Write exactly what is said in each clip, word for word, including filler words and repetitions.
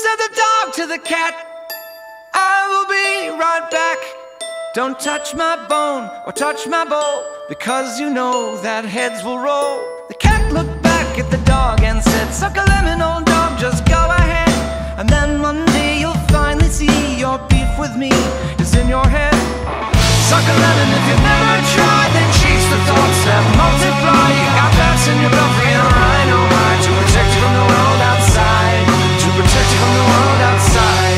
said the dog to the cat, I will be right back. Don't touch my bone or touch my bowl, because you know that heads will roll. The cat looked back at the dog and said, suck a lemon, old dog, just go ahead. And then one day you'll finally see your beef with me is in your head. Suck a lemon if you've never tried, then chase the thoughts that multiply. You got bats in your belfry and a rhino hide to protect you from the world outside, to protect you from the world outside.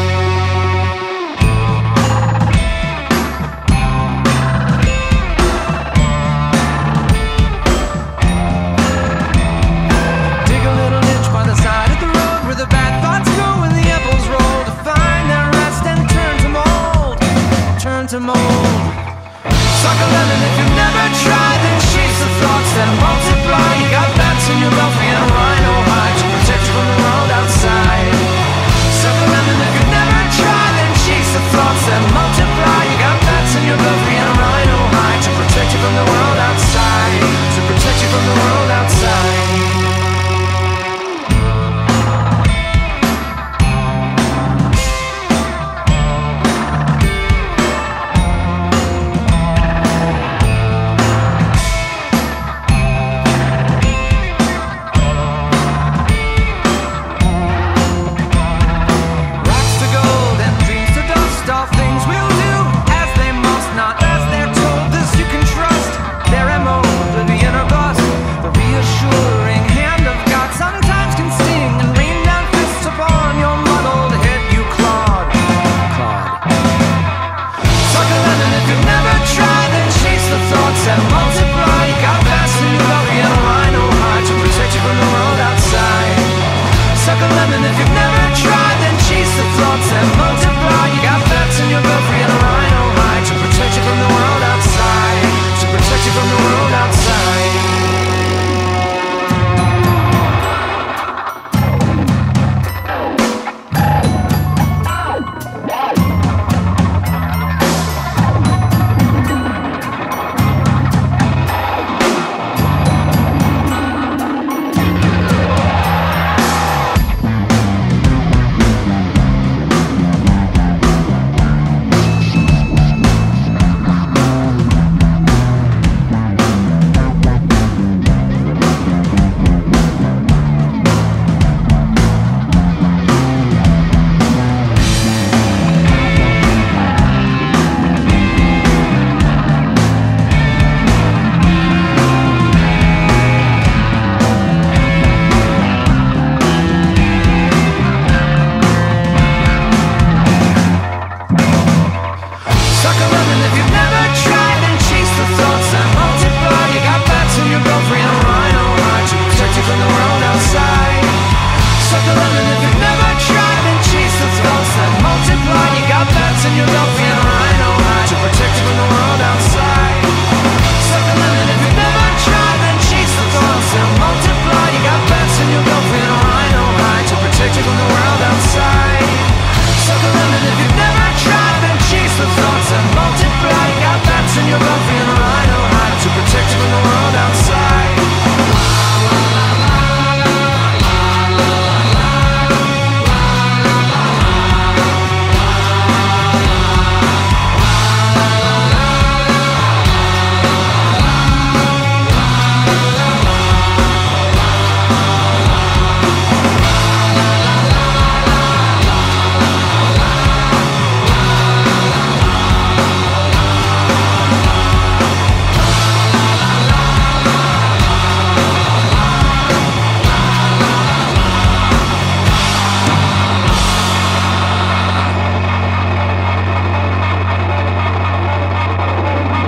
Dig a little niche by the side of the road where the bad thoughts go and the apples roll, to find their rest and turn to mold, turn to mold. Suck a lemon if you've never tried, then chase the thoughts that multiply. You got bats in your belfry and a rhino hide to protect you from the world outside. Suck a lemon if you've never tried, then chase the thoughts that multiply. You got bats in your belfry and a rhino hide to protect you from the world outside, to protect you from the world outside.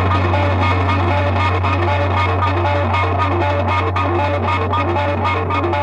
Thank you.